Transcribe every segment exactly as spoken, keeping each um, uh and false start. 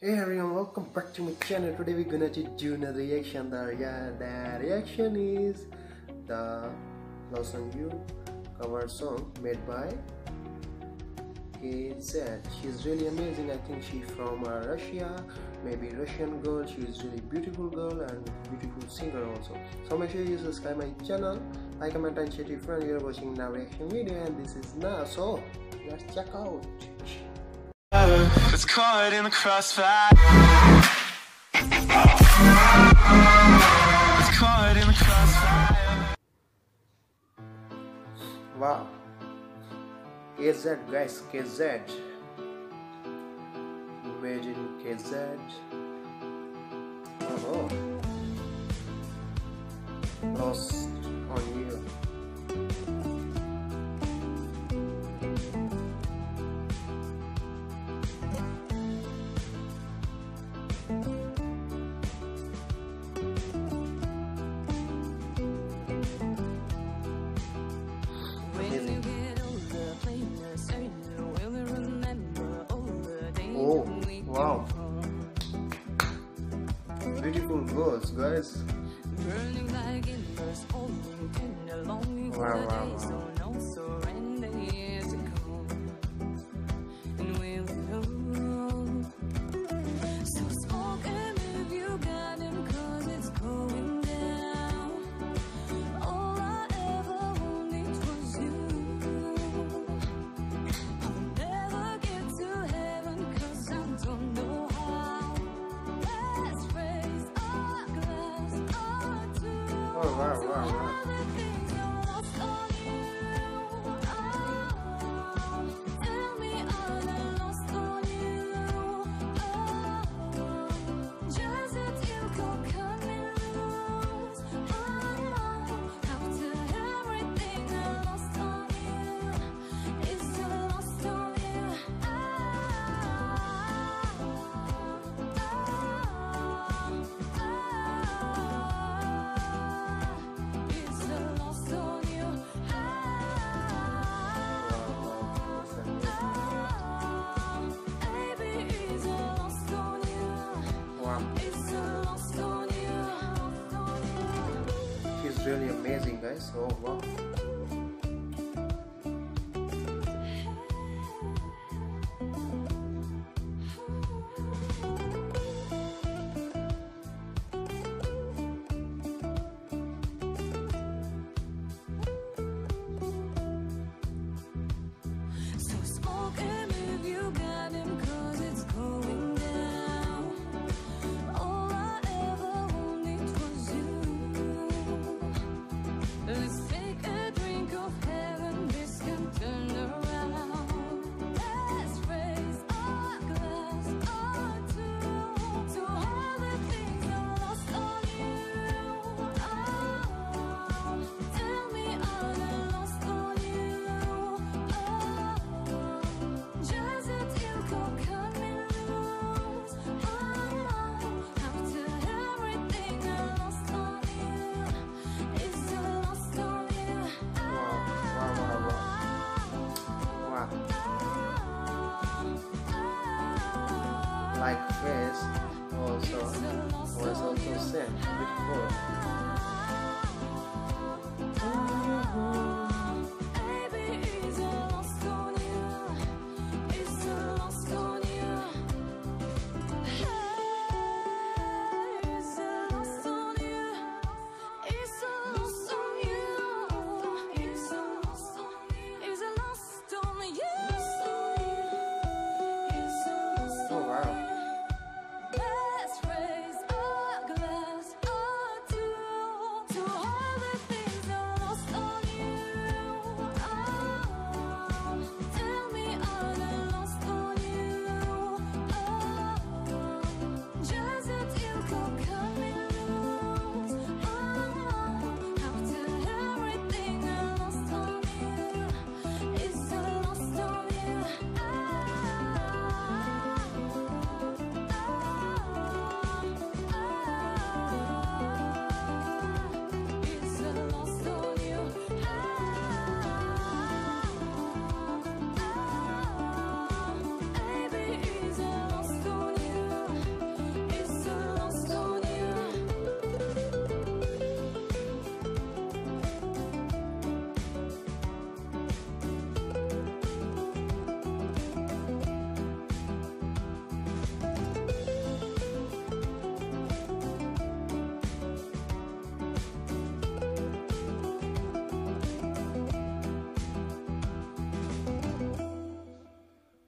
Hey everyone, welcome back to my channel. Today we're gonna do another reaction. The, yeah, the reaction is the Lost on You cover song made by K Z. She's really amazing. I think she's from uh, Russia, maybe Russian girl. She's really beautiful girl and beautiful singer also. So make sure you subscribe my channel, like, comment and share with friends. You're watching now reaction video and this is now. So let's check out. It's caught in the crossfire. It's caught in the crossfire. Wow. K Z guys, K Z. Imagine K Z. Oh no. Lost on You. Oh, wow. Beautiful girls, guys. Wow, wow, wow. Oh, wow, wow, wow. She's really amazing, guys. Oh wow. Like face also was also sent before. Oh wow.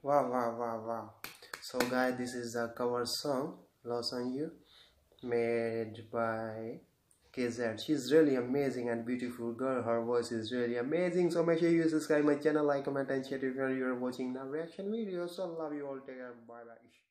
Wow, wow, wow, wow. So guys, this is a cover song, Lost on You, made by K Z. She's really amazing and beautiful girl. Her voice is really amazing. So make sure you subscribe my channel, like, comment and share if you're watching the reaction video. So love you all. Take care. Bye bye.